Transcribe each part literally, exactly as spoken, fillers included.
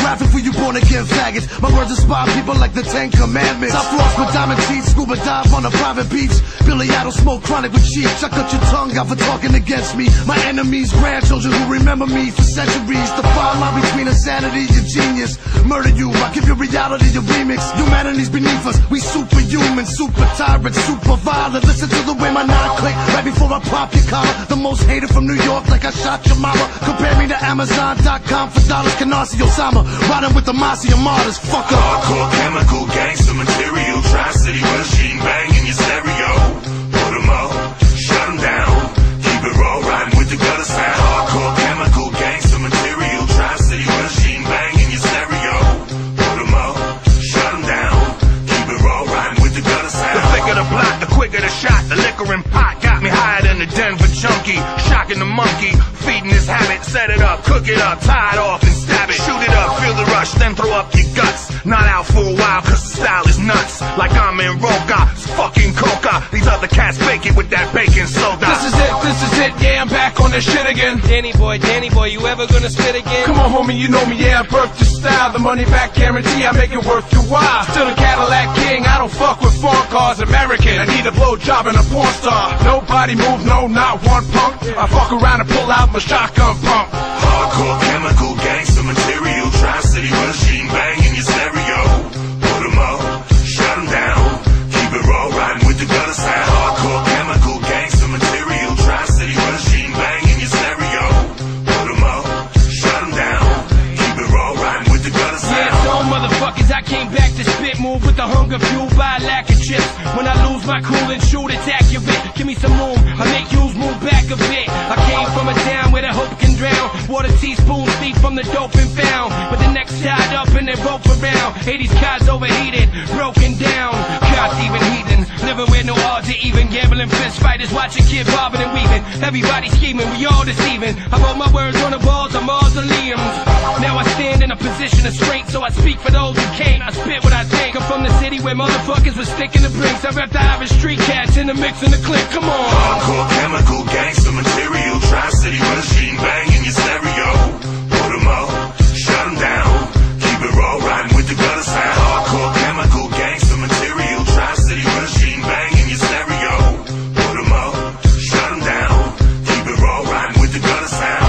pornographic for you born again faggots. My words inspire people like the Ten Commandments. I floss with diamond teeth, scuba dive on a private beach. Billy Idol smoke chronic with cheeks. I cut your tongue out for talking against me. My enemies, grandchildren who remember me for centuries. The fine line between insanity and genius. Murder you, I give you reality, your remix. Humanity's beneath us, we superhuman, super tyrant, super violent. Listen to the way my nine click right before I pop your collar. The most hated from New York, like I shot your mama. Compare me to Amazon dot com for dollars. Canarsie Osama, riding with the Mafia martyrs. Fuck up. Hardcore chemical gangster material. Tri-City machine bang in your stereo. Put 'em up, shut 'em down. Keep it raw, riding with the gutter sound. Hardcore chemical gangster material. Tri-City machine bang in your stereo. Put 'em up, shut 'em down. Keep it raw, riding with the gutter sound. The thicker the block, the quicker the shot. The liquor and pot got me higher than the Denver junkie. Shocking the monkey, feeding his habit. Set it up, cook it up, tie it off and stab it. Shoot it up, feel the rush, then throw up your guts. Not out for a while cause the style is nuts. Like I'm in Roca, it's fucking coca. These other cats bake it with that baking soda. This is it, this is it, yeah, I'm back on this shit again. Danny boy, Danny boy, you ever gonna spit again? Come on homie, you know me, yeah, I birthed the style. The money back guarantee, I make it worth your while. Still a Cadillac king, I don't fuck with foreign cars. American, I need a blowjob and a porn star. Nobody move, no, not one punk. I fuck around and pull out my shotgun pump. Hardcore chemical gangster material. Tri-City machine bang in your stereo. Put 'em up, shut 'em down. Keep it raw, riding with the gutter sound. Hardcore chemical gangster material. Tri-City machine bang in your stereo. Put 'em up, shut 'em down. Keep it raw, riding with the gutter sound. Yeah, so motherfuckers, I came back to spit. Move with the hunger fueled by a lack of chips. When I lose my cool and shoot, it's accurate. Give me some room, I make yous move back a bit. I came from a town where the hope can drown. Water teaspoons deep from the dope and found. But the neck's tied up and they rope around. eighties cars overheated, broken down. Cops even heathen, living with no odds or even. Gambling fist fighters, watching kid bobbing and weaving. Everybody scheming, we all deceiving. I wrote my words on the walls of mausoleums. Now I stand in a position of strength, so I speak for those who can't. I spit what I think. I'm from the city where motherfuckers were sticking the bricks. I rep the Irish street cats in the mix and the click. Come on. Hardcore chemical gangster material. Tri-City machine bang in your stereo. Put 'em up, shut 'em down. Keep it raw, riding with the gutter sound. Hardcore chemical gangster material. Tri-City machine bang in your stereo. Put 'em up, shut 'em down. Keep it raw, riding with the gutter sound.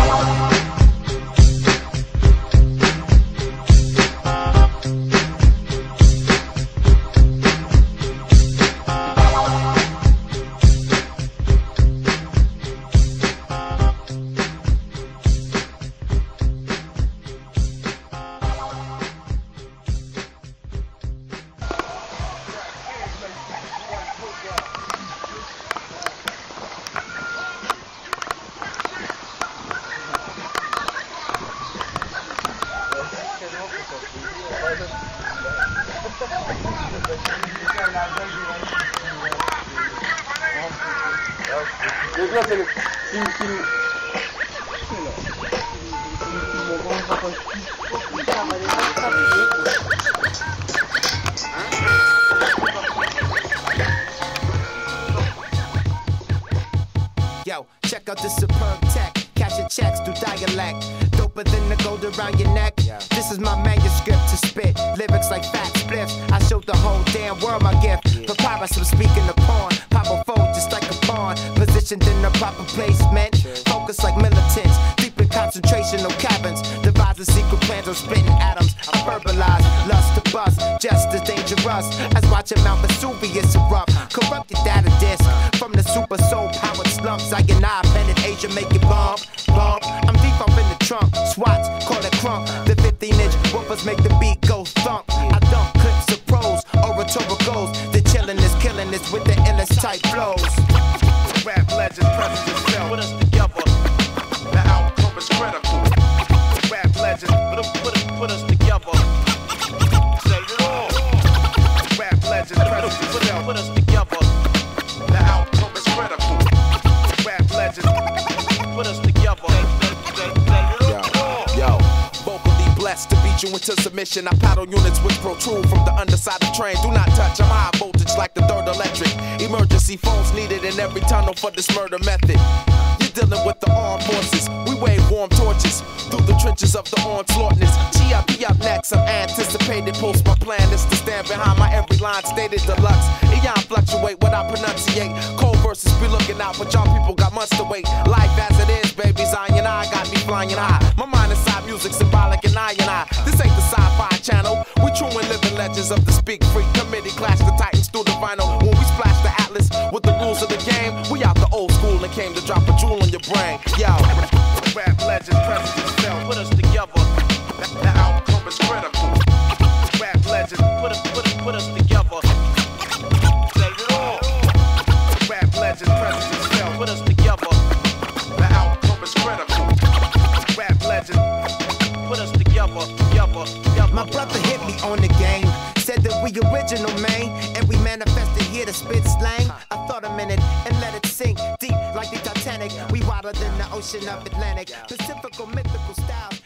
Yo, check out this superb tech. Cash your checks through dialect. Doper than the gold around your neck. This is my manuscript to spit. Lyrics like fat spliffs. I showed the whole damn world my gift. Papyrus, I'm speaking the porn. Papa fold just like a pawn. Positioned in the proper placement. Focus like militants. Deep in concentrational cabins. Devising secret plans on spitting atoms. I verbalize lust to bust. Just as dangerous as watching Mount Vesuvius erupt. Corrupted data disk. From the super soul powered slumps. I and I pen in Asia make it bump, bump. I'm deep up in the trunk. Swats, call it crunk. The fifteen inch woofers make the beat go thump. I dump clips of pros, oratoricals. The chillin' is killing this with the illest type flows. Rap legend presses itself. Put us together. The outcome is critical. Rap legend, put us, put us, put us together. Set it off. Rap legend presses itself. Put us together. The outcome is critical. Rap legend, put us together. Yo, yo, vocally blessed to beat you into submission. I paddle units which protrude from the underside of train. Do not touch, I'm high voltage like the third electric. Emergency phones needed in every tunnel for this murder method. You're dealing with the armed forces. We wave warm torches through the trenches of the onslaughtness. G I P up next. some anticipated. Post my plan is to stand behind my every line stated deluxe. Eon fluctuate what I pronunciate. Cold verses be looking out, but y'all people got months to wait. Life as it is, baby, Zion I got me flying high. My mind inside music symbolic and I and I. This ain't the sci-fi channel. We true and living legends of the Speak Free Committee. Clash the Titans through the vinyl. When we splash the atlas with the rules of the game, we out the old school and came to drop a jewel in your brain. Yo, rap legend, presidents fell, put us together. The outcome is critical. Rap legend, put us, put us, put us together. Say it all. Rap legend, presidents fell, put us together. The outcome is critical. Rap legend, put us together, together, together. My brother hit me on the game. Said that we original, man, and we manifested here to spit slang. I thought a minute and let it sink deep like the Titanic. We wilder than the ocean of Atlantic. Pacifical mythical style.